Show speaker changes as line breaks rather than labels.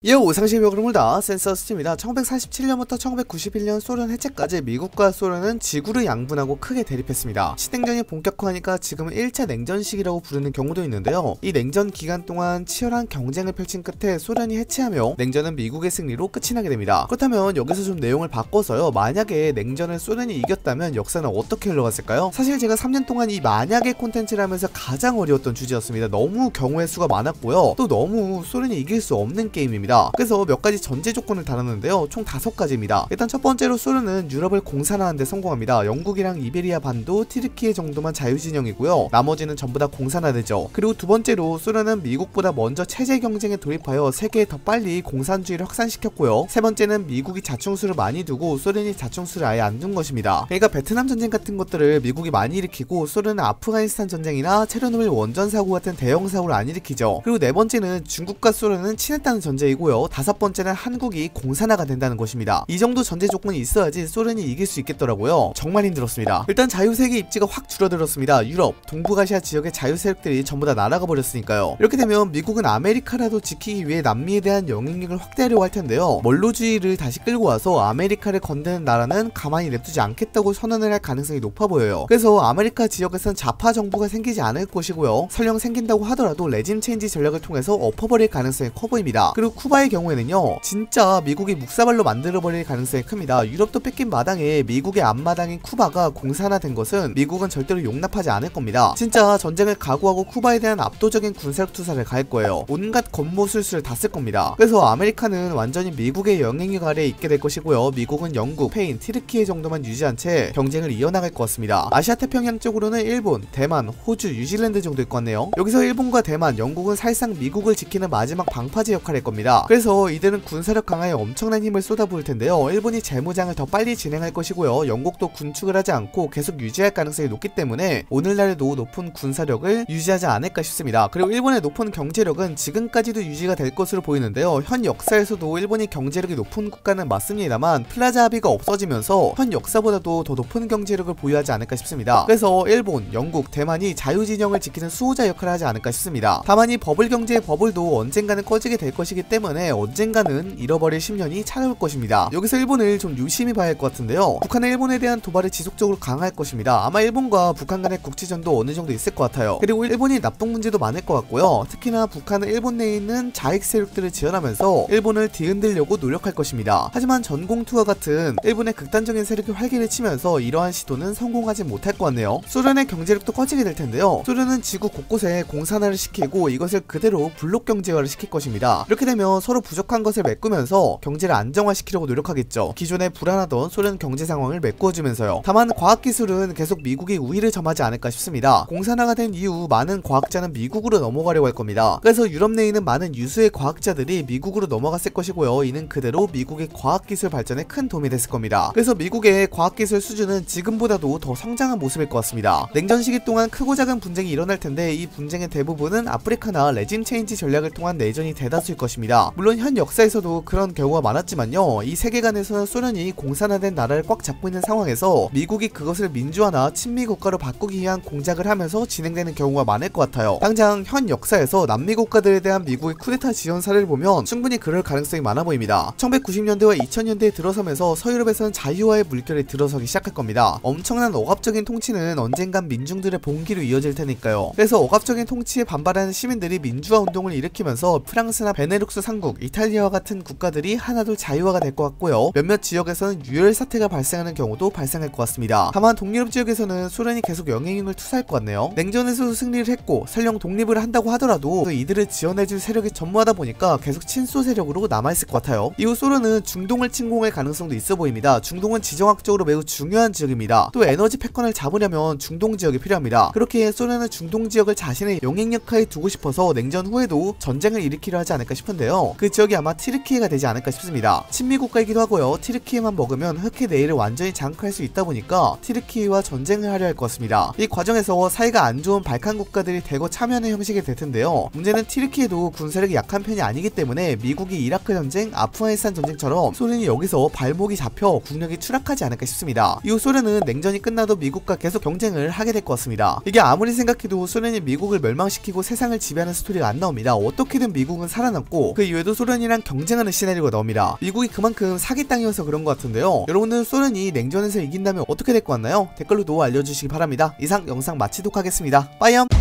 오상시의 흐름을다 센서스입니다. 1947년부터 1991년 소련 해체까지 미국과 소련은 지구를 양분하고 크게 대립했습니다. 신냉전이 본격화하니까 지금은 1차 냉전 시기라고 부르는 경우도 있는데요. 이 냉전 기간 동안 치열한 경쟁을 펼친 끝에 소련이 해체하며 냉전은 미국의 승리로 끝이 나게 됩니다. 그렇다면 여기서 좀 내용을 바꿔서요, 만약에 냉전을 소련이 이겼다면 역사는 어떻게 흘러갔을까요? 사실 제가 3년 동안 이 만약의 콘텐츠를 하면서 가장 어려웠던 주제였습니다. 너무 경우의 수가 많았고요, 또 너무 소련이 이길 수 없는 게임입니다. 그래서 몇 가지 전제 조건을 달았는데요. 총 5가지입니다. 일단 첫 번째로 소련은 유럽을 공산화하는 데 성공합니다. 영국이랑 이베리아 반도, 티르키예 정도만 자유진영이고요. 나머지는 전부 다 공산화되죠. 그리고 두 번째로 소련은 미국보다 먼저 체제 경쟁에 돌입하여 세계에 더 빨리 공산주의를 확산시켰고요. 세 번째는 미국이 자충수를 많이 두고 소련이 자충수를 아예 안 둔 것입니다. 그러니까 베트남 전쟁 같은 것들을 미국이 많이 일으키고 소련은 아프가니스탄 전쟁이나 체르노빌 원전 사고 같은 대형 사고를 안 일으키죠. 그리고 네 번째는 중국과 소련은 친했다는 전제이고, 다섯 번째는 한국이 공산화가 된다는 것입니다. 이 정도 전제 조건이 있어야지 소련이 이길 수 있겠더라고요. 정말 힘들었습니다. 일단 자유세계 입지가 확 줄어들었습니다. 유럽, 동북아시아 지역의 자유세력들이 전부 다 날아가 버렸으니까요. 이렇게 되면 미국은 아메리카라도 지키기 위해 남미에 대한 영향력을 확대하려고 할 텐데요. 멀로주의를 다시 끌고 와서 아메리카를 건드는 나라는 가만히 냅두지 않겠다고 선언을 할 가능성이 높아 보여요. 그래서 아메리카 지역에선 좌파 정부가 생기지 않을 것이고요. 설령 생긴다고 하더라도 레짐 체인지 전략을 통해서 엎어버릴 가능성이 커 보입니다. 그리고 쿠바의 경우에는요, 진짜 미국이 묵사발로 만들어버릴 가능성이 큽니다. 유럽도 뺏긴 마당에 미국의 앞마당인 쿠바가 공산화된 것은 미국은 절대로 용납하지 않을 겁니다. 진짜 전쟁을 각오하고 쿠바에 대한 압도적인 군사력 투사를 가할 거예요. 온갖 권모술수를 다 쓸 겁니다. 그래서 아메리카는 완전히 미국의 영향력 아래에 있게 될 것이고요. 미국은 영국, 스페인, 티르키예 정도만 유지한 채 경쟁을 이어나갈 것 같습니다. 아시아 태평양 쪽으로는 일본, 대만, 호주, 뉴질랜드 정도일 것 같네요. 여기서 일본과 대만, 영국은 사실상 미국을 지키는 마지막 방파제 역할을 할 겁니다. 그래서 이들은 군사력 강화에 엄청난 힘을 쏟아부을 텐데요. 일본이 재무장을 더 빨리 진행할 것이고요. 영국도 군축을 하지 않고 계속 유지할 가능성이 높기 때문에 오늘날에도 높은 군사력을 유지하지 않을까 싶습니다. 그리고 일본의 높은 경제력은 지금까지도 유지가 될 것으로 보이는데요. 현 역사에서도 일본이 경제력이 높은 국가는 맞습니다만 플라자 합의가 없어지면서 현 역사보다도 더 높은 경제력을 보유하지 않을까 싶습니다. 그래서 일본, 영국, 대만이 자유진영을 지키는 수호자 역할을 하지 않을까 싶습니다. 다만 이 버블 경제의 버블도 언젠가는 꺼지게 될 것이기 때문에 언젠가는 잃어버릴 10년이 찾아올 것입니다. 여기서 일본을 좀 유심히 봐야 할 것 같은데요. 북한은 일본에 대한 도발을 지속적으로 강화할 것입니다. 아마 일본과 북한 간의 국지전도 어느 정도 있을 것 같아요. 그리고 일본이 납동 문제도 많을 것 같고요. 특히나 북한은 일본 내에 있는 자익 세력들을 지원하면서 일본을 뒤흔들려고 노력할 것입니다. 하지만 전공투와 같은 일본의 극단적인 세력이 활기를 치면서 이러한 시도는 성공하지 못할 것 같네요. 소련의 경제력도 커지게 될 텐데요. 소련은 지구 곳곳에 공산화를 시키고 이것을 그대로 블록 경제화를 시킬 것입니다. 이렇게 되면 서로 부족한 것을 메꾸면서 경제를 안정화시키려고 노력하겠죠. 기존에 불안하던 소련 경제 상황을 메꾸어주면서요. 다만 과학기술은 계속 미국이 우위를 점하지 않을까 싶습니다. 공산화가 된 이후 많은 과학자는 미국으로 넘어가려고 할 겁니다. 그래서 유럽 내에 있는 많은 유수의 과학자들이 미국으로 넘어갔을 것이고요. 이는 그대로 미국의 과학기술 발전에 큰 도움이 됐을 겁니다. 그래서 미국의 과학기술 수준은 지금보다도 더 성장한 모습일 것 같습니다. 냉전 시기 동안 크고 작은 분쟁이 일어날 텐데 이 분쟁의 대부분은 아프리카나 레짐 체인지 전략을 통한 내전이 대다수일 것입니다. 물론 현 역사에서도 그런 경우가 많았지만요. 이 세계관에서는 소련이 공산화된 나라를 꽉 잡고 있는 상황에서 미국이 그것을 민주화나 친미 국가로 바꾸기 위한 공작을 하면서 진행되는 경우가 많을 것 같아요. 당장 현 역사에서 남미 국가들에 대한 미국의 쿠데타 지원 사례를 보면 충분히 그럴 가능성이 많아 보입니다. 1990년대와 2000년대에 들어서면서 서유럽에서는 자유화의 물결이 들어서기 시작할 겁니다. 엄청난 억압적인 통치는 언젠간 민중들의 봉기로 이어질 테니까요. 그래서 억압적인 통치에 반발하는 시민들이 민주화 운동을 일으키면서 프랑스나 베네룩스 상국, 이탈리아와 같은 국가들이 하나둘 자유화가 될 것 같고요. 몇몇 지역에서는 유혈 사태가 발생하는 경우도 발생할 것 같습니다. 다만 동유럽 지역에서는 소련이 계속 영향력을 투사할 것 같네요. 냉전에서도 승리를 했고 설령 독립을 한다고 하더라도 이들을 지원해줄 세력이 전무하다 보니까 계속 친소 세력으로 남아있을 것 같아요. 이후 소련은 중동을 침공할 가능성도 있어 보입니다. 중동은 지정학적으로 매우 중요한 지역입니다. 또 에너지 패권을 잡으려면 중동 지역이 필요합니다. 그렇게 소련은 중동 지역을 자신의 영향력하에 두고 싶어서 냉전 후에도 전쟁을 일으키려 하지 않을까 싶은데요. 그 지역이 아마 티르키예가 되지 않을까 싶습니다. 친미 국가이기도 하고요. 티르키예만 먹으면 흑해 내일을 완전히 장악할 수 있다 보니까 티르키예와 전쟁을 하려 할 것 같습니다. 이 과정에서 사이가 안 좋은 발칸 국가들이 대거 참여하는 형식이 될 텐데요. 문제는 티르키예도 군사력이 약한 편이 아니기 때문에 미국이 이라크 전쟁, 아프가니스탄 전쟁처럼 소련이 여기서 발목이 잡혀 국력이 추락하지 않을까 싶습니다. 이후 소련은 냉전이 끝나도 미국과 계속 경쟁을 하게 될 것 같습니다. 이게 아무리 생각해도 소련이 미국을 멸망시키고 세상을 지배하는 스토리가 안 나옵니다. 어떻게든 미국은 살아남고 그 이후에 이외에도 소련이랑 경쟁하는 시나리오가 나옵니다. 미국이 그만큼 사기 땅이어서 그런 것 같은데요. 여러분들은 소련이 냉전에서 이긴다면 어떻게 될 것 같나요? 댓글로도 알려주시기 바랍니다. 이상 영상 마치도록 하겠습니다. 빠이염.